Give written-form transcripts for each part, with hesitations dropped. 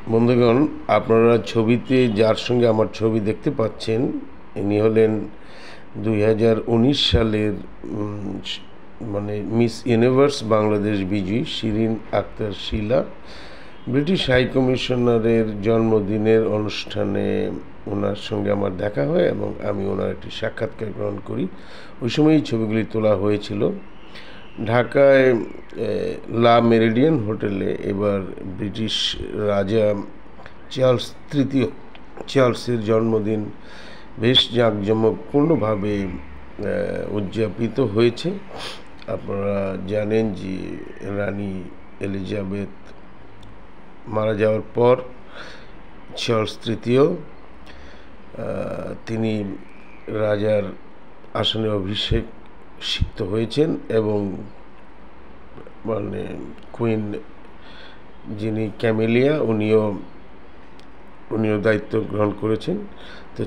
বন্ধুগণ, আপনারা ছবিতে যার সঙ্গে আমার ছবি দেখতে পাচ্ছেন, ইনি হলেন 2019 সালের মানে মিস ইউনিভার্স বাংলাদেশ বিজয়ী শিরিন আক্তার শিলা। ব্রিটিশ হাই কমিশনারের জন্মদিনের অনুষ্ঠানে ওনার সঙ্গে আমার দেখা হয় এবং আমি ওনার একটি সাক্ষাৎকার গ্রহণ করি। ওই সময় এই ছবিগুলি তোলা হয়েছিল ঢাকায় লা মেরিডিয়ান হোটেলে। এবার ব্রিটিশ রাজা চার্লসের জন্মদিন বেশ জাঁকজমকপূর্ণভাবে উদযাপিত হয়েছে। আপনারা জানেন যে রানী এলিজাবেথ মারা যাওয়ার পর চার্লস তৃতীয় তিনি রাজার আসনে অভিষিক্ত হয়েছেন এবং মানে কুইন যিনি ক্যামেলিয়া উনিও দায়িত্ব গ্রহণ করেছেন। তো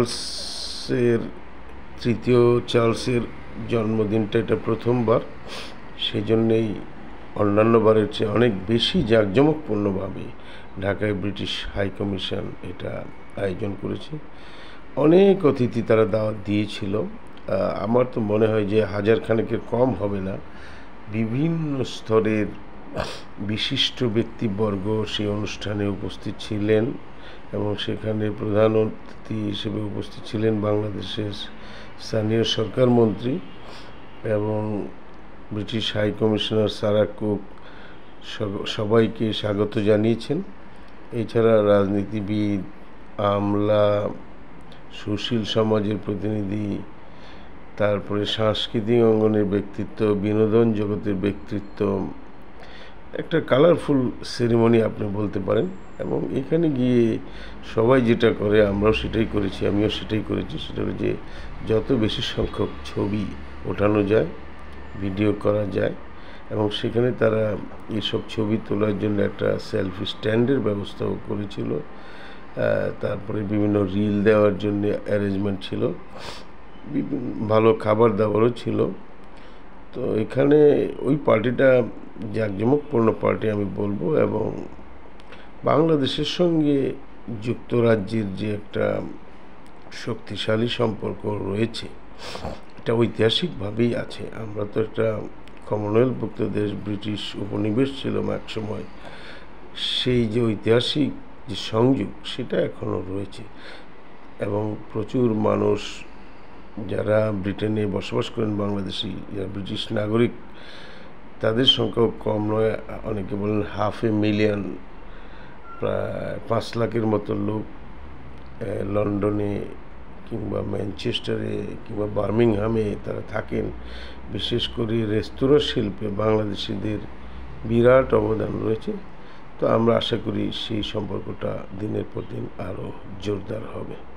চার্লসের জন্মদিনটা এটা প্রথমবার, সেই জন্যেই অন্যান্য বারের চেয়ে অনেক বেশি জাঁকজমকপূর্ণভাবে ঢাকায় ব্রিটিশ হাই কমিশন এটা আয়োজন করেছে। অনেক অতিথি তারা দাওয়াত দিয়েছিল। আমার তো মনে হয় যে হাজার খানেকের কম হবে না। বিভিন্ন স্তরের বিশিষ্ট ব্যক্তিবর্গ সেই অনুষ্ঠানে উপস্থিত ছিলেন এবং সেখানে প্রধান অতিথি হিসেবে উপস্থিত ছিলেন বাংলাদেশের স্থানীয় সরকার মন্ত্রী এবং British high commissioner Sarah Cooke সবাইকে স্বাগত জানিয়েছেন। এছাড়া রাজনীতিবিদ, আমলা, সুশীল সমাজের প্রতিনিধি, তারপরে সাংস্কৃতিক অঙ্গনের ব্যক্তিত্ব, বিনোদন জগতের ব্যক্তিত্ব, একটা কালারফুল সেরিমনি আপনি বলতে পারেন। এবং এখানে গিয়ে সবাই যেটা করে আমরাও সেটাই করেছি, আমিও সেটাই করেছি, সেটা হলো যে যত বেশি সংখ্যক ছবি ওঠানো যায়, ভিডিও করা যায় এবং সেখানে তারা এইসব ছবি তোলার জন্য একটা সেলফি স্ট্যান্ডের ব্যবস্থাও করেছিল। তারপরে বিভিন্ন রিল দেওয়ার জন্য অ্যারেঞ্জমেন্ট ছিল, ভালো খাবার দাবারও ছিল। তো এখানে ওই পার্টিটা জাঁকজমকপূর্ণ পার্টি আমি বলবো। এবং বাংলাদেশের সঙ্গে যুক্তরাজ্যের যে একটা শক্তিশালী সম্পর্ক রয়েছে, এটা ঐতিহাসিকভাবেই আছে। আমরা তো একটা কমনওয়েলথভুক্ত দেশ, ব্রিটিশ উপনিবেশ ছিলাম এক সময়। সেই যে ঐতিহাসিক যে সংযোগ সেটা এখনও রয়েছে এবং প্রচুর মানুষ যারা ব্রিটেনে বসবাস করেন, বাংলাদেশি যারা ব্রিটিশ নাগরিক, তাদের সংখ্যাও কম নয়। অনেকে বলেন 500,000, প্রায় 5 লাখের মতো লোক লন্ডনে কিংবা ম্যানচেস্টারে কিংবা বার্মিংহামে তারা থাকেন। বিশেষ করে রেস্তোরাঁ শিল্পে বাংলাদেশিদের বিরাট অবদান রয়েছে। তো আমরা আশা করি সেই সম্পর্কটা দিনের পর দিন আরও জোরদার হবে।